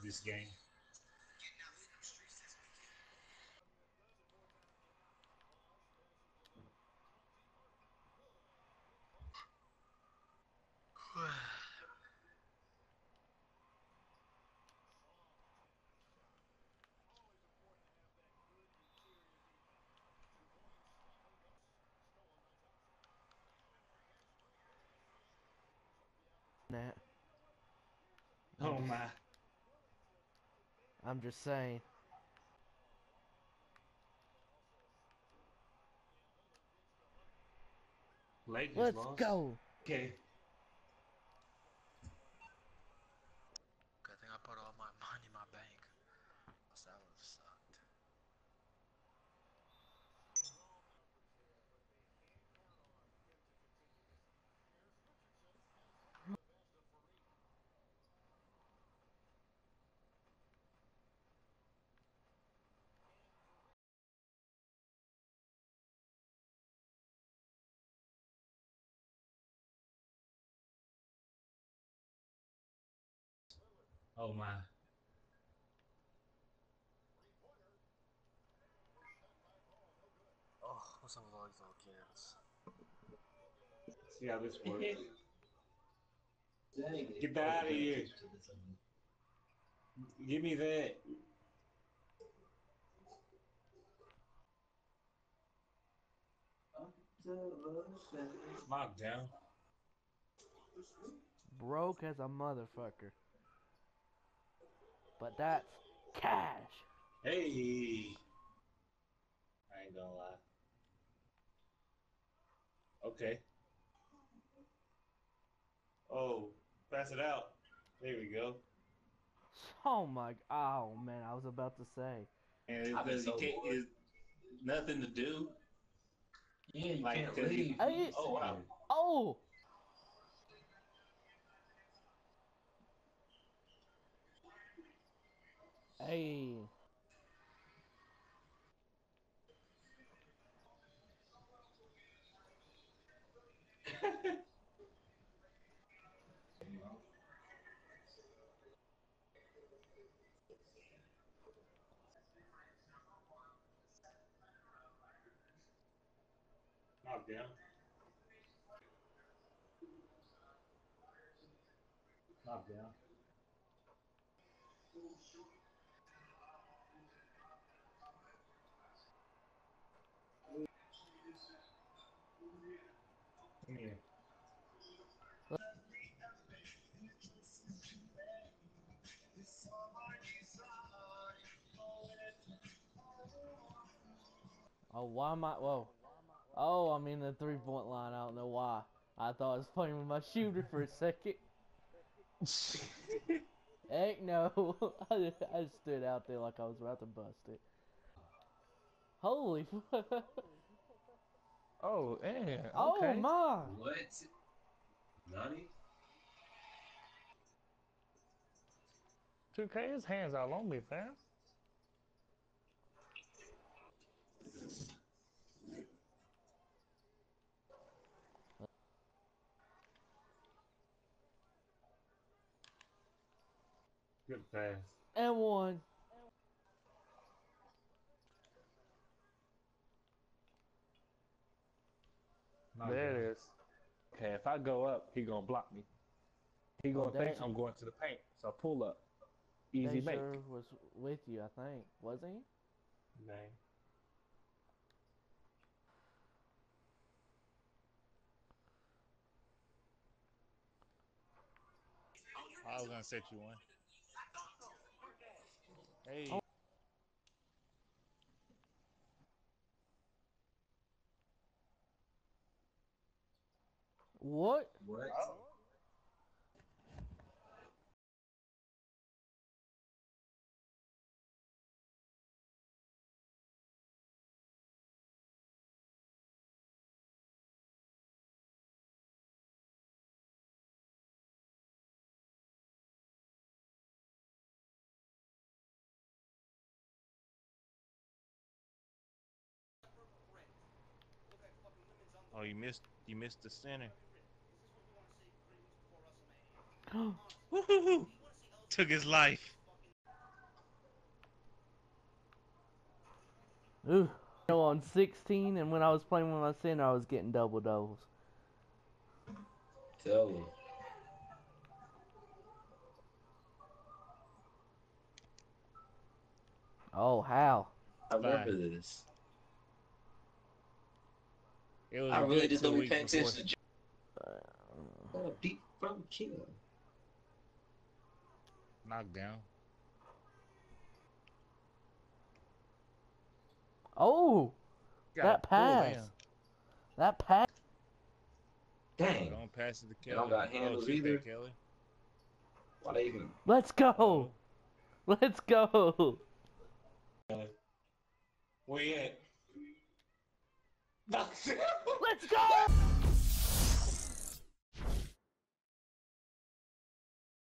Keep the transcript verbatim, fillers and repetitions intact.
this game. That. I'm Oh just, my. I'm just saying. Lakers Let's lost. go. Okay. Good thing I put all my money in my bank. Else that would have sucked. Oh my. Oh, what's up with all these little kids? See how this works. Get that out of here. Give me that. Lockdown. Broke as a motherfucker. But that's cash. Hey. I ain't gonna lie. Okay. Oh, pass it out. There we go. Oh my. Oh man, I was about to say. And I've been because you so can't, bored. it's nothing to do. Yeah, you Like, can't cause you, leave. Hey. oh wow. Oh. Hey. Knockdown. Knockdown. Come here. Oh, why am I? Whoa. Oh, I'm in the three point line. I don't know why. I thought I was playing with my shooter for a second. Heck no. I just, I just stood out there like I was about to bust it. Holy fuck. Oh, yeah, Oh okay. my. What? Nani? two K, his hands all on me, fam. Good pass. And one. There Knockdown. it is. Okay, if I go up, he gonna block me. He Oh, gonna think Deja, I'm going to the paint. So pull up. Easy make. Deja was with you, I think. Wasn't he? Name. I was gonna set you one. Oh. Hey, What? What? oh you missed you missed the center. Woo-hoo-hoo. Took his life. Ooh. You know, on sixteen, and when I was playing with my center, I was getting double doubles. Tell him. Oh, how? I remember Fine. this. It was I a really good just two don't be weeks paying before- attention to oh, deep from King. Knockdown. Oh, Got that it. Pull, pass. man. That pass. Dang. Don't pass it to They Kelly. don't got handles oh, shoot that, either. Kelly. Why they even? Let's go. Oh. Let's go. Where you at? Let's go.